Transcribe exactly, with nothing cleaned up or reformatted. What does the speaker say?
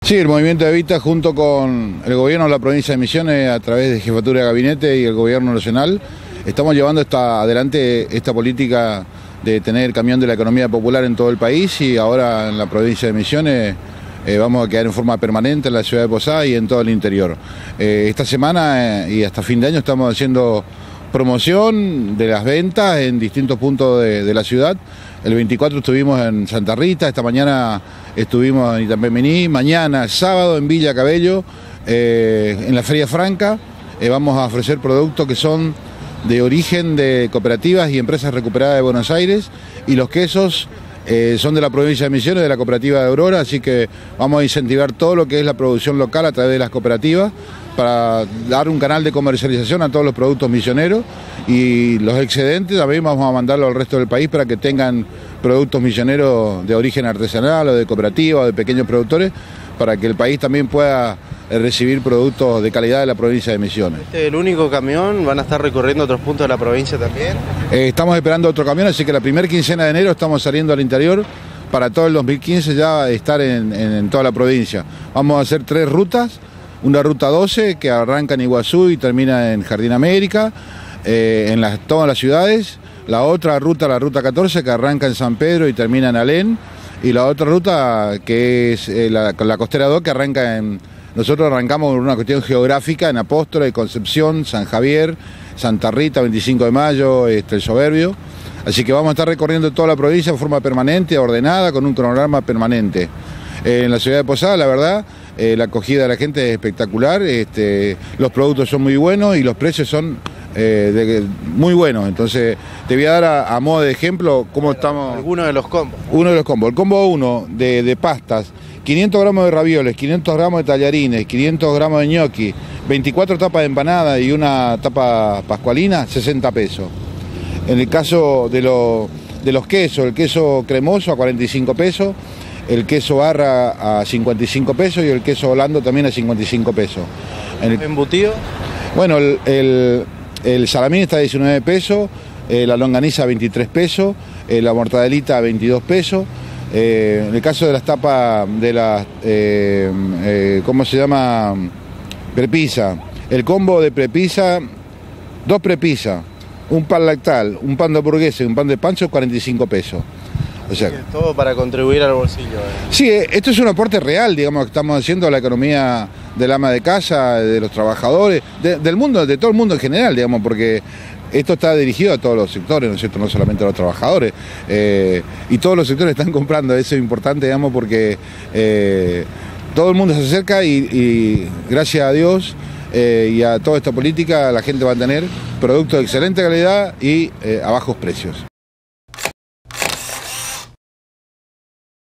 Sí, el movimiento Evita junto con el gobierno de la provincia de Misiones a través de Jefatura de Gabinete y el gobierno nacional estamos llevando esta, adelante esta política de tener el camión de la economía popular en todo el país, y ahora en la provincia de Misiones eh, vamos a quedar en forma permanente en la ciudad de Posadas y en todo el interior. Eh, esta semana eh, y hasta fin de año estamos haciendo promoción de las ventas en distintos puntos de, de la ciudad. El veinticuatro estuvimos en Santa Rita, esta mañana estuvimos en Itapeminí, mañana sábado en Villa Cabello, eh, en la Feria Franca. Eh, vamos a ofrecer productos que son de origen de cooperativas y empresas recuperadas de Buenos Aires, y los quesos eh, son de la provincia de Misiones, de la cooperativa de Aurora, así que vamos a incentivar todo lo que es la producción local a través de las cooperativas para dar un canal de comercialización a todos los productos misioneros, y los excedentes también vamos a mandarlo al resto del país para que tengan productos misioneros de origen artesanal o de cooperativa o de pequeños productores, para que el país también pueda recibir productos de calidad de la provincia de Misiones. ¿Este es el único camión? ¿Van a estar recorriendo otros puntos de la provincia también? Eh, estamos esperando otro camión, así que la primera quincena de enero estamos saliendo al interior para todo el dos mil quince ya estar en, en, en toda la provincia. Vamos a hacer tres rutas, una ruta doce que arranca en Iguazú y termina en Jardín América, eh, en las, todas las ciudades. La otra ruta, la ruta catorce, que arranca en San Pedro y termina en Alén. Y la otra ruta, que es eh, la, la Costera dos, que arranca en... Nosotros arrancamos por una cuestión geográfica en Apóstola y Concepción, San Javier, Santa Rita, veinticinco de mayo, este, el Soberbio. Así que vamos a estar recorriendo toda la provincia de forma permanente, ordenada, con un cronograma permanente. Eh, en la ciudad de Posadas, la verdad, eh, la acogida de la gente es espectacular, este, los productos son muy buenos y los precios son eh, de, muy buenos. Entonces, te voy a dar a, a modo de ejemplo cómo estamos... Alguno de los combos. Uno de los combos. El combo uno de, de pastas, quinientos gramos de ravioles, quinientos gramos de tallarines, quinientos gramos de ñoqui, veinticuatro tapas de empanada y una tapa pascualina, sesenta pesos. En el caso de, lo, de los quesos, el queso cremoso a cuarenta y cinco pesos, el queso barra a cincuenta y cinco pesos y el queso holando también a cincuenta y cinco pesos. En el, ¿Embutido? Bueno, el, el, el salamín está a diecinueve pesos, eh, la longaniza a veintitrés pesos, eh, la mortadelita a veintidós pesos. Eh, en el caso de las tapas de las, eh, eh, ¿cómo se llama? Prepisa. El combo de prepisa, dos prepisa, un pan lactal, un pan de hamburguesa y un pan de pancho, cuarenta y cinco pesos. O sea, todo para contribuir al bolsillo. Eh. Sí, esto es un aporte real, digamos, que estamos haciendo a la economía del ama de casa, de los trabajadores, de, del mundo, de todo el mundo en general, digamos, porque esto está dirigido a todos los sectores, ¿no es cierto? No solamente a los trabajadores. Eh, y todos los sectores están comprando, eso es importante, digamos, porque eh, todo el mundo se acerca y, y gracias a Dios eh, y a toda esta política la gente va a tener productos de excelente calidad y eh, a bajos precios.